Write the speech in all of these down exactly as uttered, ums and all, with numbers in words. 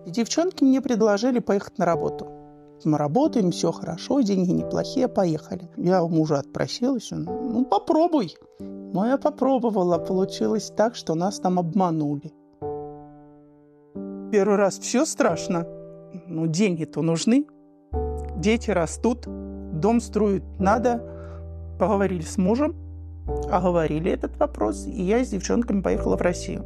И девчонки мне предложили поехать на работу. Мы работаем, все хорошо, деньги неплохие, поехали. Я у мужа отпросилась, он, ну попробуй. Ну, я попробовала, получилось так, что нас там обманули. Первый раз все страшно, ну деньги-то нужны, дети растут, дом строить надо. Поговорили с мужем, оговорили этот вопрос, и я с девчонками поехала в Россию.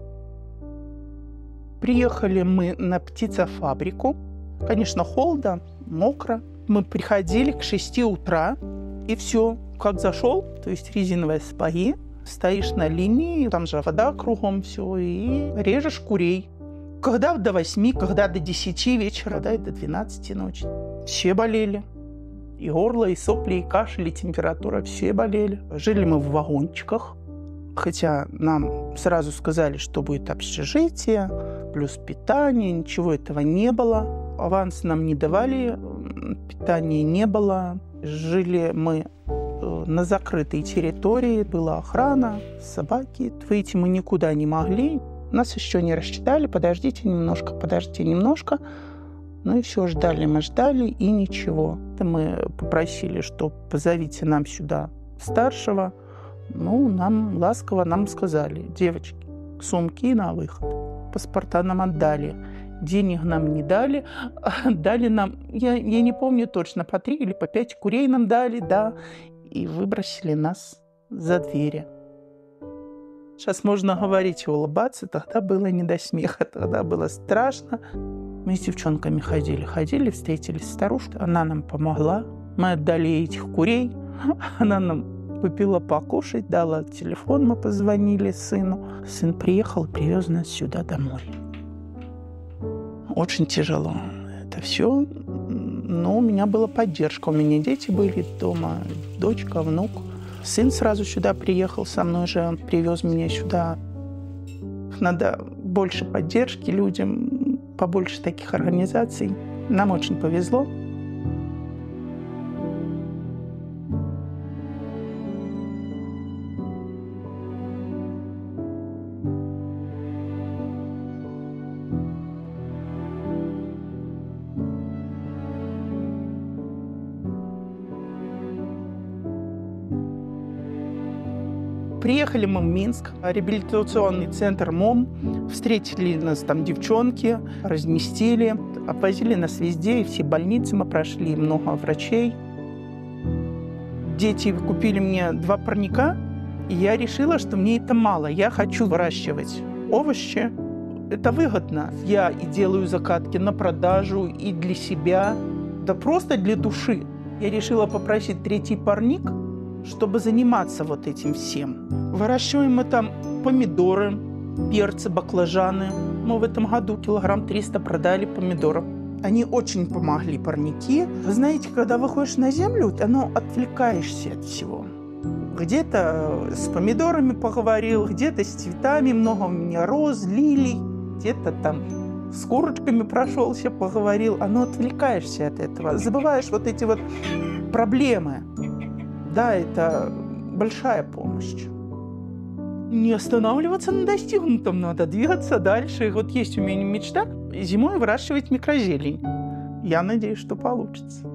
Приехали мы на птицефабрику. Конечно, холодно, мокро. Мы приходили к шести утра, и все. Как зашел, то есть резиновые сапоги, стоишь на линии, там же вода кругом, все, и режешь курей. Когда до восьми, когда до десяти вечера, когда и до двенадцати ночи. Все болели. И горло, и сопли, и кашель, и температура, все болели. Жили мы в вагончиках. Хотя нам сразу сказали, что будет общежитие, плюс питание, ничего этого не было. Аванс нам не давали, питания не было. Жили мы на закрытой территории, была охрана, собаки. Выйти мы никуда не могли. Нас еще не рассчитали, подождите немножко, подождите немножко. Ну и все, ждали мы, ждали, и ничего. Мы попросили, что позовите нам сюда старшего. Ну, нам ласково нам сказали: девочки, сумки на выход. Паспорта нам отдали. Денег нам не дали. Дали нам, я, я не помню точно, по три или по пять курей нам дали, да. И выбросили нас за двери. Сейчас можно говорить и улыбаться, тогда было не до смеха, тогда было страшно. Мы с девчонками ходили, ходили, встретились с старушкой, она нам помогла. Мы отдали этих курей, она нам купила покушать, дала телефон, мы позвонили сыну. Сын приехал и привез нас сюда домой. Очень тяжело это все, но у меня была поддержка, у меня дети были дома, дочка, внук. Сын сразу сюда приехал со мной же, он привез меня сюда. Надо больше поддержки людям, побольше таких организаций. Нам очень повезло. Приехали мы в Минск, реабилитационный центр МОМ. Встретили нас там девчонки, разместили, обвозили нас везде, и все больницы мы прошли, много врачей. Дети купили мне два парника, и я решила, что мне это мало. Я хочу выращивать овощи. Это выгодно. Я и делаю закатки на продажу, и для себя, да просто для души. Я решила попросить третий парник, чтобы заниматься вот этим всем. Выращиваем мы там помидоры, перцы, баклажаны. Мы в этом году килограмм триста продали помидоров. Они очень помогли, парники. Вы знаете, когда выходишь на землю, оно отвлекаешься от всего. Где-то с помидорами поговорил, где-то с цветами, много у меня роз, лилий, где-то там с курочками прошелся, поговорил. Оно отвлекаешься от этого. Забываешь вот эти вот проблемы. Да, это большая помощь. Не останавливаться на достигнутом, надо двигаться дальше. И вот есть у меня мечта зимой выращивать микрозелень. Я надеюсь, что получится.